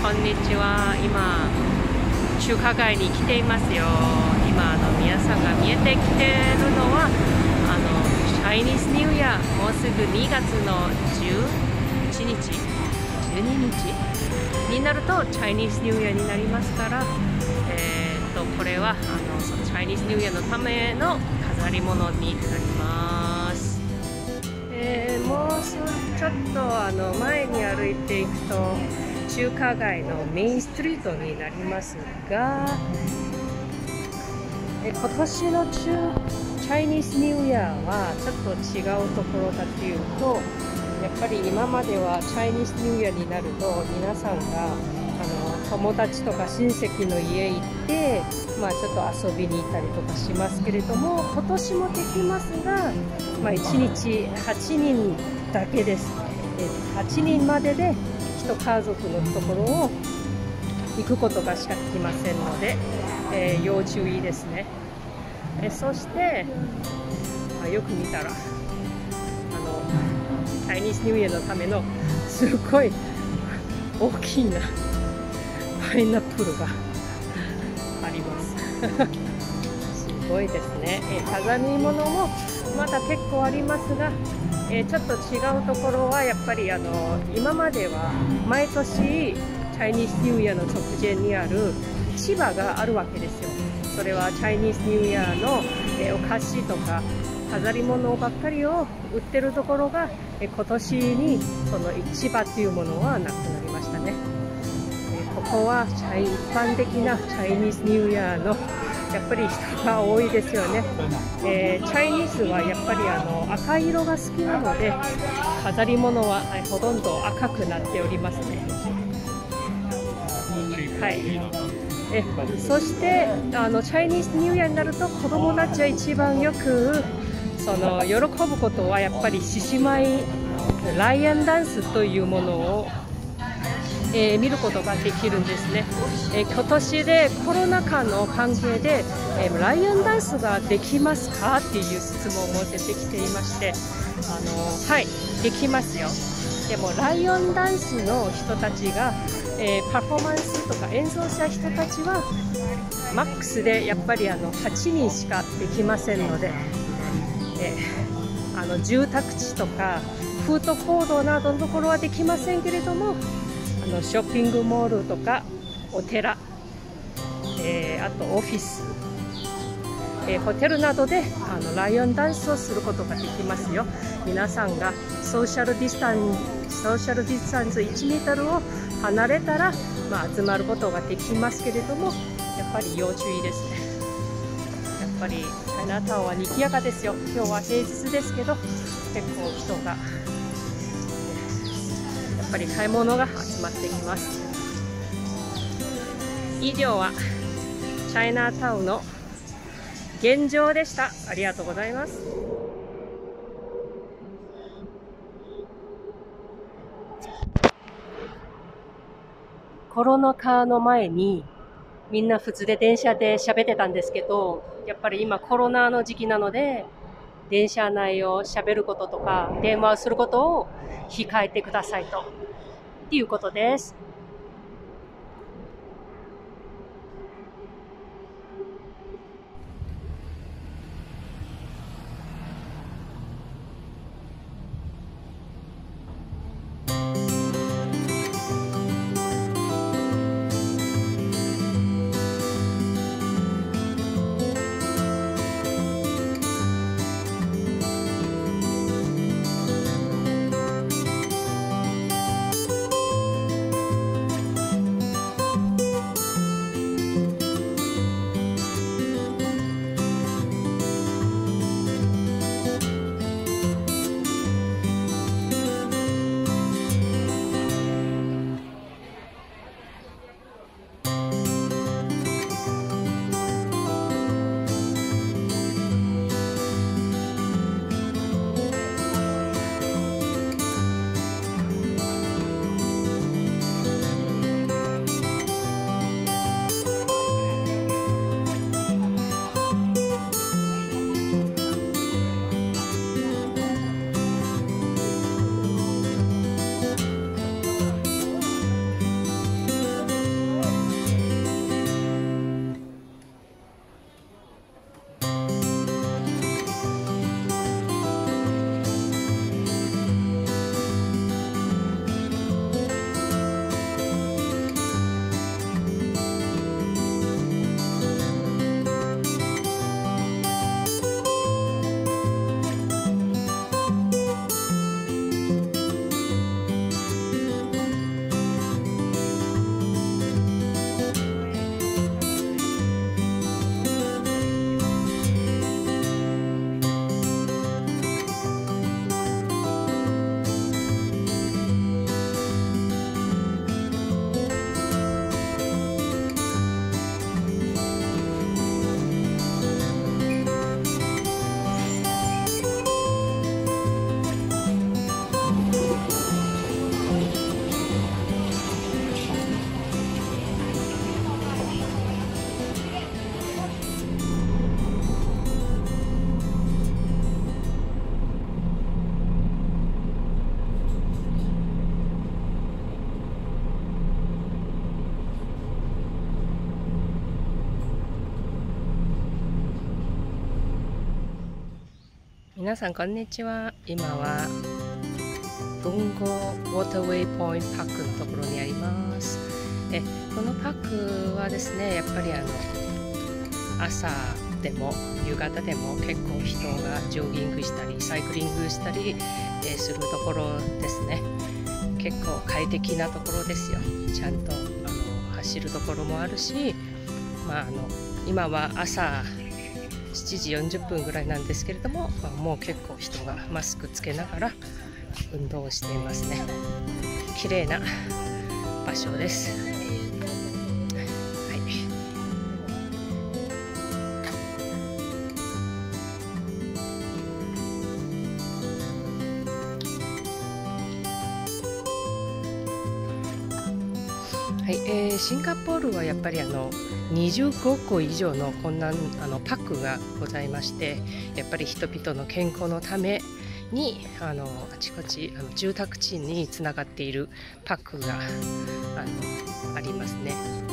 こんにちは。今、中華街に来ていますよ。今、皆さんが見えてきているのは、チャイニーズニューイヤー、もうすぐ2月の11日、12日になると、チャイニーズニューイヤーになりますから、これはそのチャイニーズニューイヤーのための飾り物になります。もうちょっと前に歩いていくと中華街のメインストリートになりますが、今年のチャイニーズニューイヤーはちょっと違うところだというと、やっぱり今まではチャイニーズニューイヤーになると皆さんが友達とか親戚の家行って、ちょっと遊びに行ったりとかしますけれども、今年もできますが、1日8人だけです。8人までで1家族のところを行くことがしかできませんので、要注意ですね。そして、よく見たらチャイニーズニューイヤーのためのすごい大きなパイナップルがありますすごいですね。飾り物もまだ結構ありますが、ちょっと違うところはやっぱり今までは毎年チャイニーズニューイヤーの直前にある市場があるわけですよ。それはチャイニーズニューイヤーのお菓子とか飾り物ばっかりを売ってるところが今年にその市場というものはなくなりましたね。ここは一般的なチャイニーズニューイヤーのやっぱり人が多いですよね。チャイニーズはやっぱり赤色が好きなので飾り物はほとんど赤くなっておりますね。はい。そしてチャイニーズニューイヤーになると子どもたちは一番よく喜ぶことはやっぱり獅子舞ライオンダンスというものを見ることができるんですね。今年でコロナ禍の関係で、ライオンダンスができますかっていう質問も出てきていまして、はい、できますよ。でもライオンダンスの人たちが、パフォーマンスとか演奏した人たちはマックスでやっぱり8人しかできませんので、住宅地とかフードコートなどのところはできませんけれども、ショッピングモールとかお寺、あとオフィス、ホテルなどでライオンダンスをすることができますよ。皆さんがソーシャルディスタンス1メートルを離れたら、集まることができますけれども、やっぱり要注意ですね。やっぱりチャイナタウンは賑やかですよ。今日は平日ですけど結構人がやっぱり買い物が集まってきます。以上はチャイナタウンの現状でした。ありがとうございます。コロナ禍の前にみんな普通で電車で喋ってたんですけど、やっぱり今コロナの時期なので電車内を喋ることとか電話をすることを控えてくださいということです。 皆さんこんにちは。今は文豪ウォーターウェイポイントパークのところにあります。このパークはですね、やっぱり朝でも夕方でも結構人がジョギングしたりサイクリングしたり、するところですね。結構快適なところですよ。ちゃんと走るところもあるし、今は朝7時40分ぐらいなんですけれども、もう結構人がマスクつけながら運動をしていますね。綺麗な場所です。シンガポールはやっぱり25個以上のこんなパックがございまして、やっぱり人々の健康のためにあちこち住宅地につながっているパックがありますね。